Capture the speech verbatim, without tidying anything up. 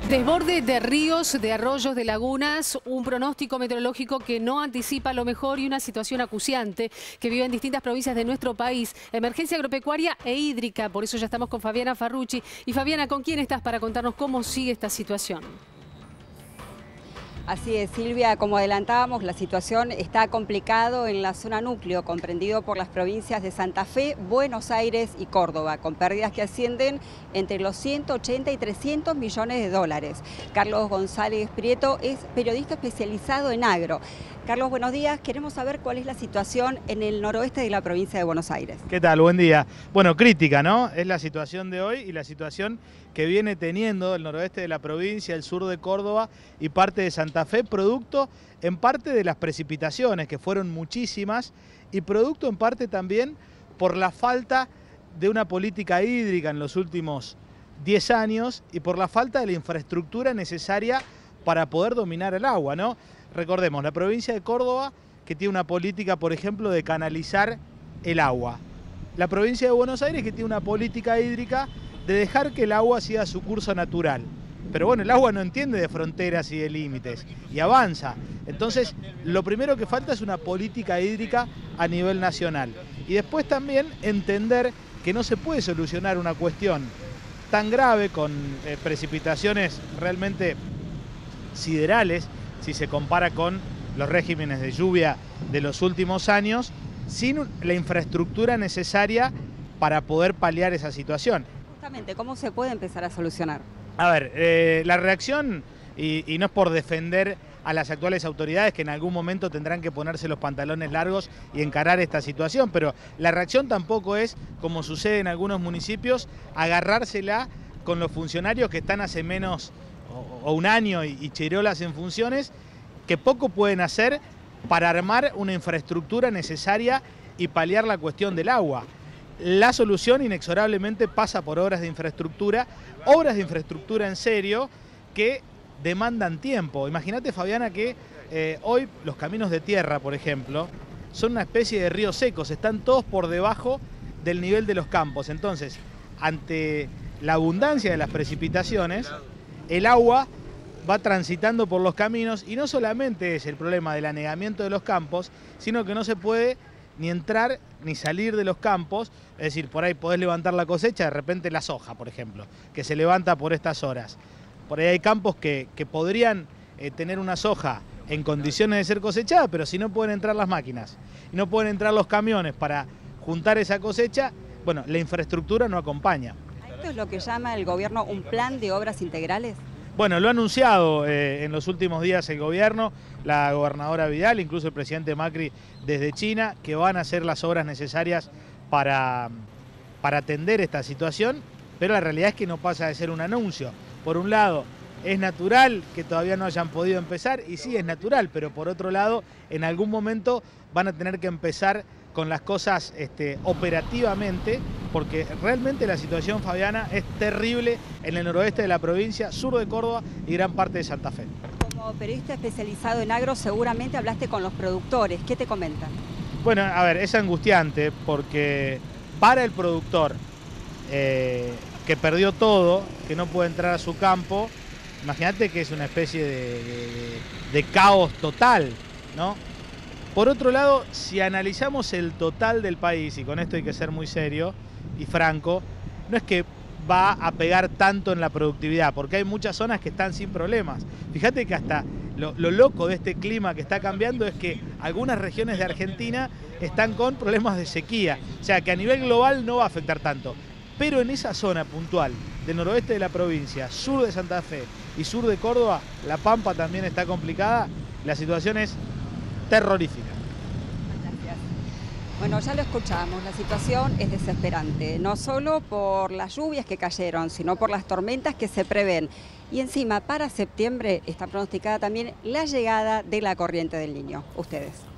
Desborde de ríos, de arroyos, de lagunas, un pronóstico meteorológico que no anticipa lo mejor y una situación acuciante que vive en distintas provincias de nuestro país. Emergencia agropecuaria e hídrica, por eso ya estamos con Fabiana Farrucci. Y Fabiana, ¿con quién estás para contarnos cómo sigue esta situación? Así es, Silvia, como adelantábamos, la situación está complicado en la zona núcleo, comprendido por las provincias de Santa Fe, Buenos Aires y Córdoba, con pérdidas que ascienden entre los ciento ochenta y trescientos millones de dólares. Carlos González Prieto es periodista especializado en agro. Carlos, buenos días. Queremos saber cuál es la situación en el noroeste de la provincia de Buenos Aires. ¿Qué tal? Buen día. Bueno, crítica, ¿no? Es la situación de hoy y la situación que viene teniendo el noroeste de la provincia, el sur de Córdoba y parte de Santa Fe, producto en parte de las precipitaciones, que fueron muchísimas, y producto en parte también por la falta de una política hídrica en los últimos diez años y por la falta de la infraestructura necesaria para poder dominar el agua, ¿no? Recordemos, la provincia de Córdoba, que tiene una política, por ejemplo, de canalizar el agua. La provincia de Buenos Aires, que tiene una política hídrica de dejar que el agua siga su curso natural. Pero bueno, el agua no entiende de fronteras y de límites, y avanza. Entonces, lo primero que falta es una política hídrica a nivel nacional. Y después también entender que no se puede solucionar una cuestión tan grave con eh, precipitaciones realmente siderales, si se compara con los regímenes de lluvia de los últimos años, sin la infraestructura necesaria para poder paliar esa situación. Justamente, ¿cómo se puede empezar a solucionar? A ver, eh, la reacción, y, y no es por defender a las actuales autoridades que en algún momento tendrán que ponerse los pantalones largos y encarar esta situación, pero la reacción tampoco es, como sucede en algunos municipios, agarrársela con los funcionarios que están hace menos o un año y chirolas en funciones, que poco pueden hacer para armar una infraestructura necesaria y paliar la cuestión del agua. La solución inexorablemente pasa por obras de infraestructura, obras de infraestructura en serio que demandan tiempo. Imagínate, Fabiana, que eh, hoy los caminos de tierra, por ejemplo, son una especie de ríos secos, están todos por debajo del nivel de los campos. Entonces, ante la abundancia de las precipitaciones, el agua va transitando por los caminos y no solamente es el problema del anegamiento de los campos, sino que no se puede ni entrar ni salir de los campos. Es decir, por ahí podés levantar la cosecha, de repente la soja, por ejemplo, que se levanta por estas horas. Por ahí hay campos que, que podrían eh, tener una soja en condiciones de ser cosechada, pero si no pueden entrar las máquinas y no pueden entrar los camiones para juntar esa cosecha, bueno, la infraestructura no acompaña. ¿Esto es lo que llama el gobierno un plan de obras integrales? Bueno, lo ha anunciado eh, en los últimos días el gobierno, la gobernadora Vidal, incluso el presidente Macri desde China, que van a hacer las obras necesarias para, para atender esta situación, pero la realidad es que no pasa de ser un anuncio. Por un lado, es natural que todavía no hayan podido empezar, y sí es natural, pero por otro lado, en algún momento van a tener que empezar con las cosas este, operativamente, porque realmente la situación, Fabiana, es terrible en el noroeste de la provincia, sur de Córdoba y gran parte de Santa Fe. Como periodista especializado en agro, seguramente hablaste con los productores. ¿Qué te comentan? Bueno, a ver, es angustiante porque para el productor eh, que perdió todo, que no puede entrar a su campo, imagínate que es una especie de, de, de caos total, ¿no? Por otro lado, si analizamos el total del país, y con esto hay que ser muy serio y franco, no es que va a pegar tanto en la productividad, porque hay muchas zonas que están sin problemas. Fíjate que hasta lo, lo loco de este clima que está cambiando es que algunas regiones de Argentina están con problemas de sequía, o sea que a nivel global no va a afectar tanto. Pero en esa zona puntual del noroeste de la provincia, sur de Santa Fe y sur de Córdoba, La Pampa también está complicada, la situación es terrorífica. Gracias. Bueno, ya lo escuchamos, la situación es desesperante, no solo por las lluvias que cayeron, sino por las tormentas que se prevén. Y encima, para septiembre está pronosticada también la llegada de la corriente del Niño. Ustedes.